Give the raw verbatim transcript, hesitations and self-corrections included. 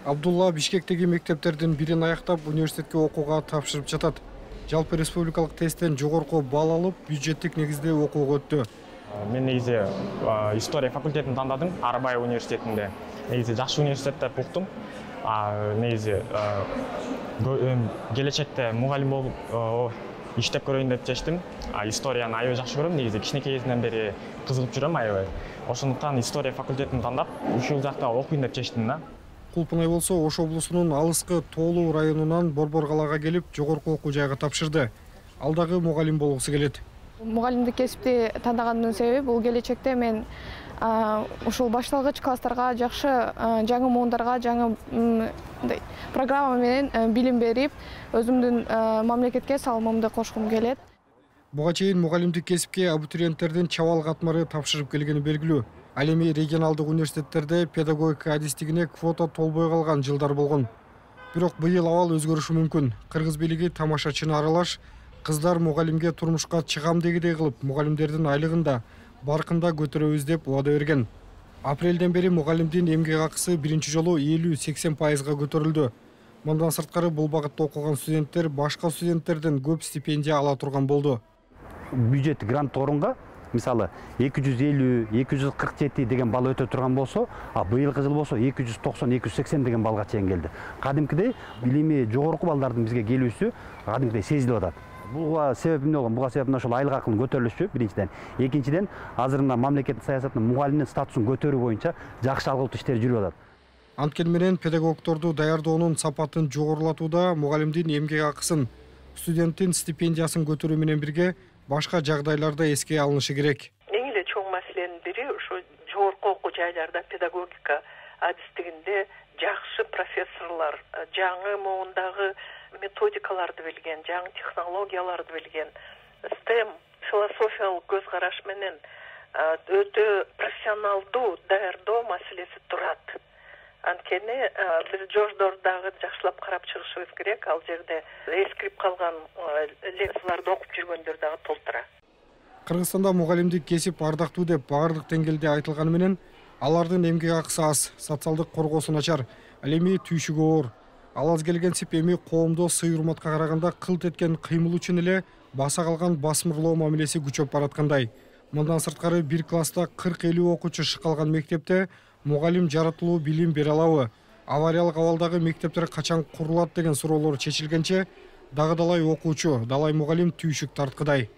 Абдулла Бишкектеги мектептердин бирин аяктап университетке окууга тапшырып жатат. Жалпы республикалык тесттен жогорку балл алып, бюджеттик негизде окууга өттү. Мен негизи история факультетин тандадым, Арбай университетинде. Негизи жакшы университетте уктум. Негизи келечекте мугалим болуп иштеп көрөйүн деп чечтим. Историяны аябай жакшы көрөм, негизи кичинекей кезимден бери кызыгып жүрөм аябай. Ошондуктан история факультетин тандап, ушул жакта окуйн деп чечтим да. Кулпунай болсо Ош облусунун алыскы Тоолуу районунан Борборгалага келип, жогорку окуу жайга тапшырды. Ал дагы мугалим болгусу келет. Мугалимдик кесипти тандагандын себеби бул келечекте мен ушул башталгыч класстарга жакшы жаңы муундарга жаңы программа менен билим берип, өзүмдүн мамлекетке салымымды кошкум келет. Буга чейин мугалимдик кесипке абитуриенттердин чабал катмары тапшырып келгени белгилүү. Ал эми регионалдык университеттерде педагогика адистигине квота толбой калган жылдар болгон. Бирок быйыл абал өзгөрүшү мүмкүн. Кыргыз бийлиги тамашачыны аралаш, кыздар мугалимге турмушка чыгам дегидей кылып, мугалимдердин айлыгын да баркында көтөрөбүз деп убада берген. Апрелден бери мугалимдин эмгек акысы биринчи жолу элүү сексен пайызга көтөрүлдү. Мындан сырткары бул багытта окуган студенттер башка студенттерден көп стипендия ала турган болду. Бюджет грант орунга мисалы эки жүз элүү эки жүз кырк жети деген балл өтө турган болсо, а быйылкы жыл болсо эки жүз токсон эки жүз сексен деген балга чейин келди. Кадимкидей билими жогорку балдардын бизге келүүсү кадимкидей сезилип атат. Буга себеп эмне болгон? Буга себеп ошол айлык акынын көтөрүлүшү биринчиден. Экинчиден, азыр мына мамлекеттик саясаттын мугалимдин статусун көтөрүү боюнча жакшы алгылыктуу иштер жүрүп атат. Анткени менен педагогдорду даярдоонун сапатын жогорулатууда мугалимдин эмгек акысын, студенттин стипендиясын көтөрүү менен бирге башка жагдайларда эске алынышы керек. Эң эле чоң маселенин бири ушу жогорку окуу жайларда педагогика адистигинде жакшы профессорлор, жаңы муундагы методикаларды билген, жаңы технологияларды билген, стем философиялык көз караш менен өтө профессионалдуу даярдоо маселеси турат. Анткени биз жождордагы жакшылап карап чыгышыбыз керек. Ал жерде эскирип калган лекцияларды окуп жүргөндөр дагы толтура. Кыргызстанда мугалимдик кесип ардактуу деп баардык деңгээлде айтылганы менен, алардын эмгек акысы аз, социалдык коргоосу начар, ал эми түйшүгү оор. Ал аз келгенсип эми коомдо сый-урматка караганда кылт эткен кыймыл үчүн эле баса калган басмырлоо мамилеси күчөп бараткандай. Мындан сырткары бир класста кырк элүү окуучу шыкалган мектепте мугалим жаратылуу билим бере алабы? Авариялык абалдагы мектептер качан курулат деген суроолор чечилгенче, дагы далай окуучу, далай мугалим түйшүк тарткыдай.